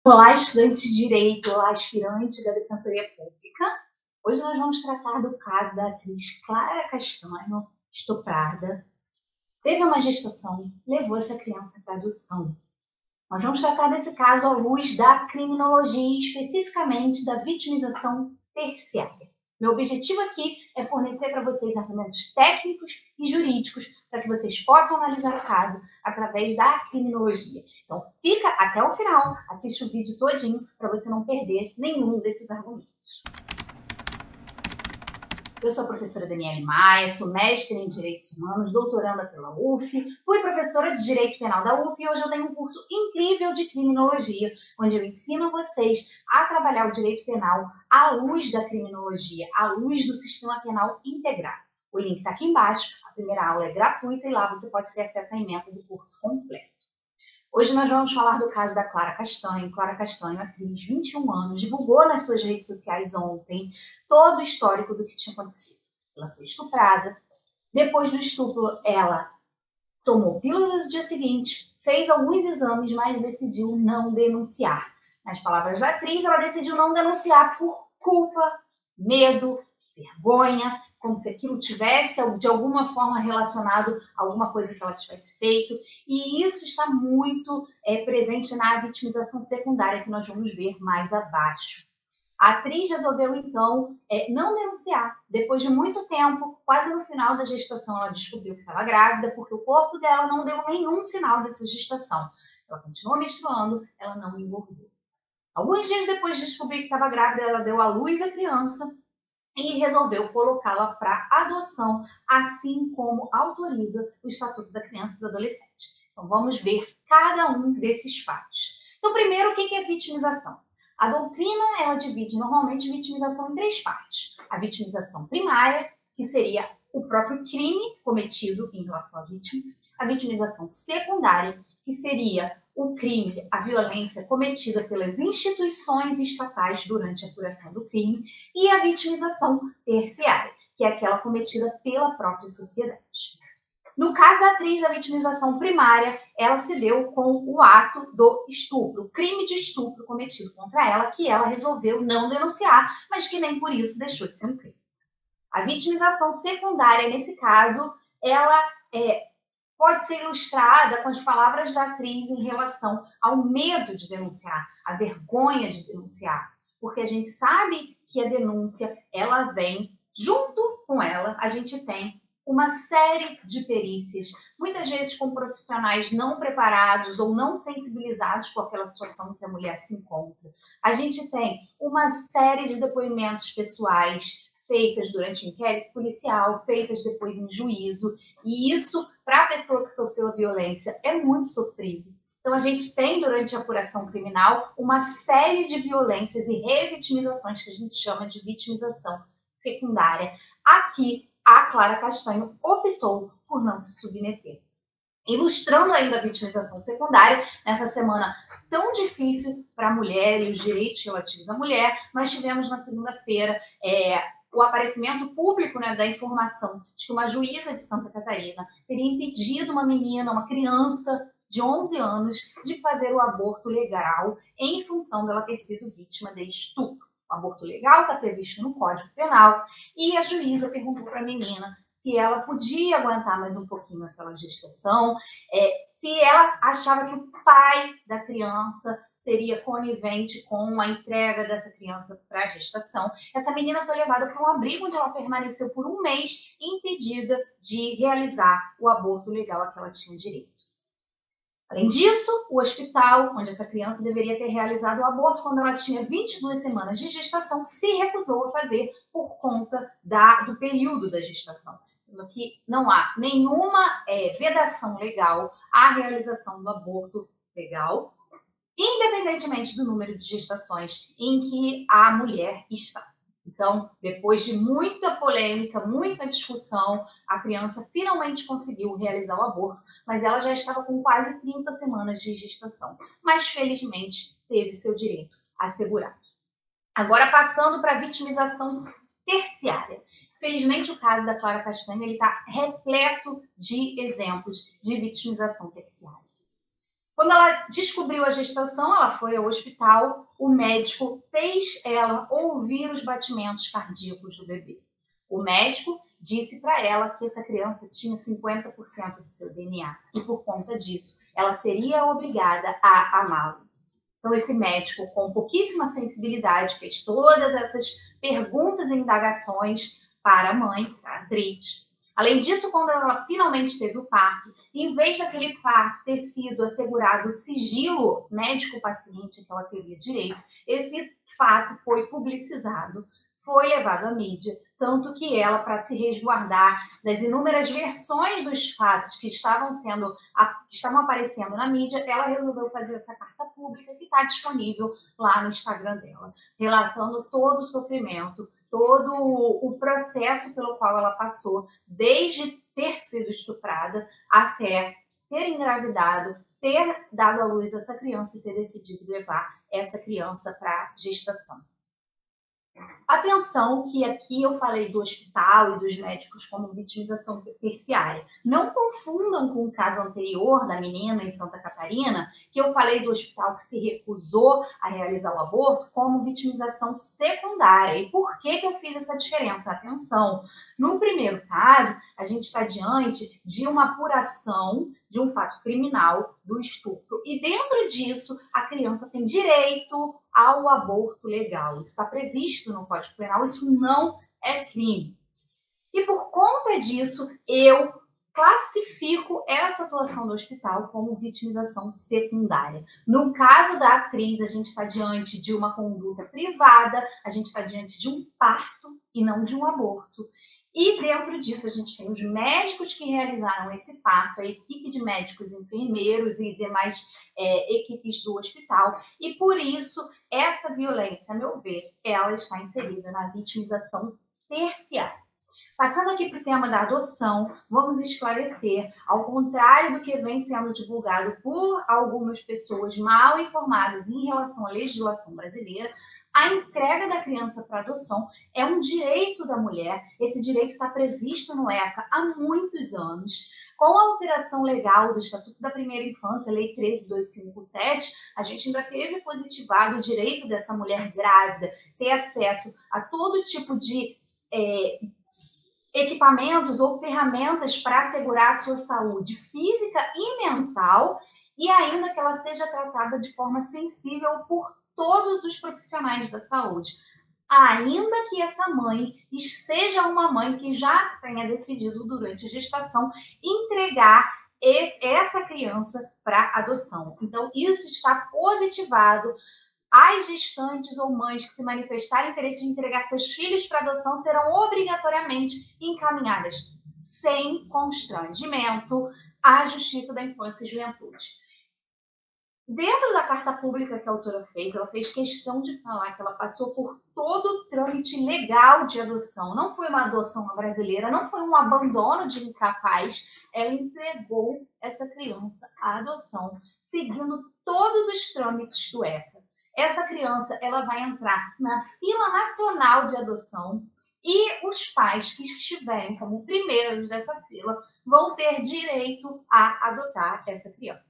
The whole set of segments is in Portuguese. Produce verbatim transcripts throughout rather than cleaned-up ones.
Olá, estudante de Direito, olá, aspirante da Defensoria Pública. Hoje nós vamos tratar do caso da atriz Clara Castanho, estuprada. Teve uma gestação, levou essa criança para adoção. Nós vamos tratar desse caso à luz da criminologia, especificamente da vitimização terciária. Meu objetivo aqui é fornecer para vocês argumentos técnicos e jurídicos para que vocês possam analisar o caso através da criminologia. Então, fica até o final, assiste o vídeo todinho para você não perder nenhum desses argumentos. Eu sou a professora Daniele Maia, sou mestre em Direitos Humanos, doutoranda pela U F, fui professora de Direito Penal da U F e hoje eu tenho um curso incrível de criminologia, onde eu ensino vocês a trabalhar o direito penal à luz da criminologia, à luz do sistema penal integrado. O link está aqui embaixo, a primeira aula é gratuita e lá você pode ter acesso à ementa do curso completo. Hoje nós vamos falar do caso da Clara Castanho. Clara Castanho, atriz, vinte e um anos, divulgou nas suas redes sociais ontem todo o histórico do que tinha acontecido. Ela foi estuprada. Depois do estupro, ela tomou pílula no dia seguinte, fez alguns exames, mas decidiu não denunciar. Nas palavras da atriz, ela decidiu não denunciar por culpa, medo, vergonha, como se aquilo tivesse de alguma forma relacionado a alguma coisa que ela tivesse feito. E isso está muito é, presente na vitimização secundária, que nós vamos ver mais abaixo. A atriz resolveu, então, é, não denunciar. Depois de muito tempo, quase no final da gestação, ela descobriu que estava grávida, porque o corpo dela não deu nenhum sinal dessa gestação. Ela continuou menstruando, ela não engordou. Alguns dias depois de descobrir que estava grávida, ela deu à luz a criança e resolveu colocá-la para adoção, assim como autoriza o Estatuto da Criança e do Adolescente. Então, vamos ver cada um desses fatos. Então, primeiro, o que é vitimização? A doutrina, ela divide normalmente vitimização em três partes. A vitimização primária, que seria o próprio crime cometido em relação à vítima. A vitimização secundária, que seria o crime, a violência cometida pelas instituições estatais durante a apuração do crime, e a vitimização terciária, que é aquela cometida pela própria sociedade. No caso da atriz, a vitimização primária, ela se deu com o ato do estupro, o crime de estupro cometido contra ela, que ela resolveu não denunciar, mas que nem por isso deixou de ser um crime. A vitimização secundária, nesse caso, ela é pode ser ilustrada com as palavras da atriz em relação ao medo de denunciar, a vergonha de denunciar, porque a gente sabe que a denúncia, ela vem, junto com ela, a gente tem uma série de perícias, muitas vezes com profissionais não preparados ou não sensibilizados com aquela situação que a mulher se encontra. A gente tem uma série de depoimentos pessoais, feitas durante o inquérito policial, feitas depois em juízo, e isso, para a pessoa que sofreu a violência, é muito sofrido. Então, a gente tem, durante a apuração criminal, uma série de violências e revitimizações que a gente chama de vitimização secundária. Aqui, a Clara Castanho optou por não se submeter. Ilustrando ainda a vitimização secundária, nessa semana tão difícil para a mulher e os direitos relativos à mulher, nós tivemos na segunda-feira é, o aparecimento público, né, da informação de que uma juíza de Santa Catarina teria impedido uma menina, uma criança de onze anos, de fazer o aborto legal em função dela ter sido vítima de estupro. O aborto legal está previsto no Código Penal e a juíza perguntou para a menina se ela podia aguentar mais um pouquinho aquela gestação, é, se ela achava que o pai da criança seria conivente com a entrega dessa criança para a gestação. Essa menina foi levada para um abrigo onde ela permaneceu por um mês impedida de realizar o aborto legal a que ela tinha direito. Além disso, o hospital, onde essa criança deveria ter realizado o aborto quando ela tinha vinte e duas semanas de gestação, se recusou a fazer por conta da, do período da gestação, sendo que não há nenhuma é, vedação legal à realização do aborto legal, independentemente do número de gestações em que a mulher está. Então, depois de muita polêmica, muita discussão, a criança finalmente conseguiu realizar o aborto, mas ela já estava com quase trinta semanas de gestação. Mas, felizmente, teve seu direito assegurado. Agora, passando para a vitimização terciária. Felizmente, o caso da Clara Castanho está repleto de exemplos de vitimização terciária. Quando ela descobriu a gestação, ela foi ao hospital, o médico fez ela ouvir os batimentos cardíacos do bebê. O médico disse para ela que essa criança tinha cinquenta por cento do seu D N A e, por conta disso, ela seria obrigada a amá-lo. Então, esse médico, com pouquíssima sensibilidade, fez todas essas perguntas e indagações para a mãe, para a atriz. Além disso, quando ela finalmente teve o parto, em vez daquele parto ter sido assegurado o sigilo médico-paciente que ela teria direito, esse fato foi publicizado, foi levado à mídia, tanto que ela, para se resguardar das inúmeras versões dos fatos que estavam sendo, que estavam aparecendo na mídia, ela resolveu fazer essa carta pública que está disponível lá no Instagram dela, relatando todo o sofrimento, todo o processo pelo qual ela passou, desde ter sido estuprada até ter engravidado, ter dado à luz essa criança e ter decidido levar essa criança para gestação. Atenção que aqui eu falei do hospital e dos médicos como vitimização terciária. Não confundam com o caso anterior da menina em Santa Catarina, que eu falei do hospital que se recusou a realizar o aborto, como vitimização secundária. E por que que eu fiz essa diferença? Atenção, no primeiro caso, a gente está diante de uma apuração de um fato criminal do estupro. E dentro disso, a criança tem direito ao aborto legal. Isso está previsto no Código Penal, isso não é crime. E por conta disso, eu classifico essa atuação do hospital como vitimização secundária. No caso da atriz, a gente está diante de uma conduta privada, a gente está diante de um parto e não de um aborto. E dentro disso a gente tem os médicos que realizaram esse parto, a equipe de médicos, enfermeiros e demais é, equipes do hospital. E por isso, essa violência, a meu ver, ela está inserida na vitimização terciária. Passando aqui para o tema da adoção, vamos esclarecer, ao contrário do que vem sendo divulgado por algumas pessoas mal informadas em relação à legislação brasileira, a entrega da criança para adoção é um direito da mulher. Esse direito está previsto no ECA há muitos anos. Com a alteração legal do Estatuto da Primeira Infância, Lei treze mil duzentos e cinquenta e sete, a gente ainda teve positivado o direito dessa mulher grávida ter acesso a todo tipo de é, equipamentos ou ferramentas para assegurar a sua saúde física e mental, e ainda que ela seja tratada de forma sensível por todos os profissionais da saúde, ainda que essa mãe seja uma mãe que já tenha decidido durante a gestação entregar esse, essa criança para adoção. Então, isso está positivado. As gestantes ou mães que se manifestarem interesse de entregar seus filhos para adoção serão obrigatoriamente encaminhadas sem constrangimento à Justiça da Infância e Juventude. Dentro da carta pública que a autora fez, ela fez questão de falar que ela passou por todo o trâmite legal de adoção. Não foi uma adoção brasileira, não foi um abandono de incapaz. Ela entregou essa criança à adoção, seguindo todos os trâmites do ECA. Essa criança ela vai entrar na fila nacional de adoção e os pais que estiverem como primeiros dessa fila vão ter direito a adotar essa criança.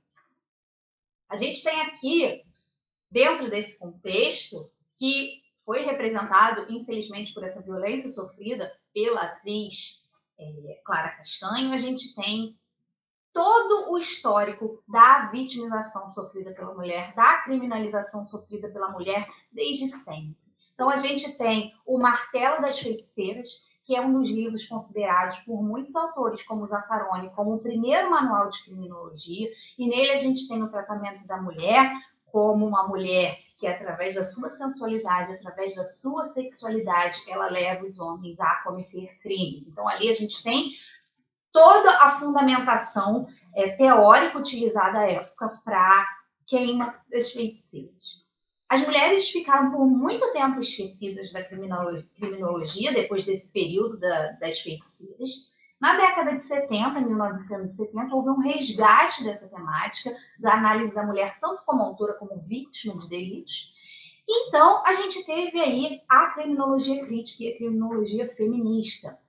A gente tem aqui, dentro desse contexto, que foi representado, infelizmente, por essa violência sofrida pela atriz é, Clara Castanho, a gente tem todo o histórico da vitimização sofrida pela mulher, da criminalização sofrida pela mulher desde sempre. Então, a gente tem o Martelo das Feiticeiras, que é um dos livros considerados por muitos autores, como Zaffaroni, como o primeiro manual de criminologia, e nele a gente tem o tratamento da mulher como uma mulher que, através da sua sensualidade, através da sua sexualidade, ela leva os homens a cometer crimes. Então, ali a gente tem toda a fundamentação é, teórica utilizada à época para queima das feiticeiras. As mulheres ficaram por muito tempo esquecidas da criminologia, depois desse período da, das feiticeiras. Na década de setenta, mil novecentos e setenta, houve um resgate dessa temática, da análise da mulher tanto como autora como vítima de delitos. Então, a gente teve aí a criminologia crítica e a criminologia feminista.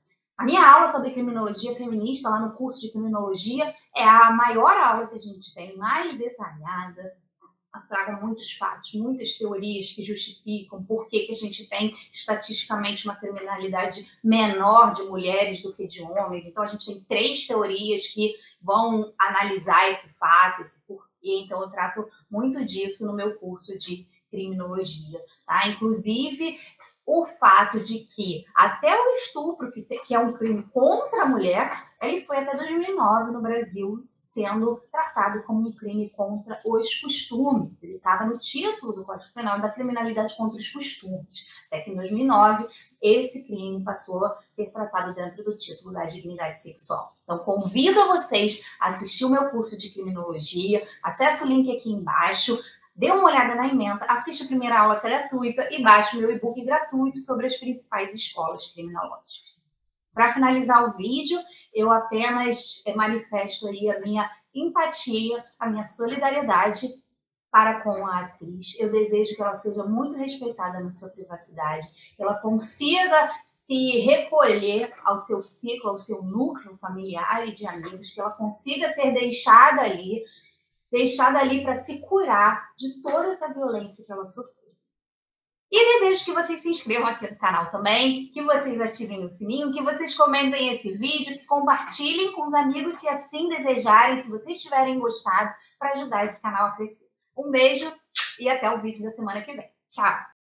A minha aula sobre criminologia feminista, lá no curso de criminologia, é a maior aula que a gente tem, mais detalhada, traga muitos fatos, muitas teorias que justificam por que, que a gente tem estatisticamente uma criminalidade menor de mulheres do que de homens. Então, a gente tem três teorias que vão analisar esse fato, esse porquê. Então, eu trato muito disso no meu curso de criminologia, tá? Inclusive, o fato de que até o estupro, que é um crime contra a mulher, ele foi até dois mil e nove no Brasil sendo tratado como um crime contra os costumes. Ele estava no título do Código Penal da criminalidade contra os costumes. Até que em dois mil e nove, esse crime passou a ser tratado dentro do título da dignidade sexual. Então, convido a vocês a assistir o meu curso de criminologia, acesse o link aqui embaixo, dê uma olhada na ementa, assista a primeira aula gratuita e baixe o meu e-book gratuito sobre as principais escolas criminológicas. Para finalizar o vídeo, eu apenas manifesto aí a minha empatia, a minha solidariedade para com a atriz. Eu desejo que ela seja muito respeitada na sua privacidade, que ela consiga se recolher ao seu ciclo, ao seu núcleo familiar e de amigos, que ela consiga ser deixada ali, deixada ali para se curar de toda essa violência que ela sofreu. E desejo que vocês se inscrevam aqui no canal também, que vocês ativem o sininho, que vocês comentem esse vídeo, que compartilhem com os amigos se assim desejarem, se vocês tiverem gostado, para ajudar esse canal a crescer. Um beijo e até o vídeo da semana que vem. Tchau!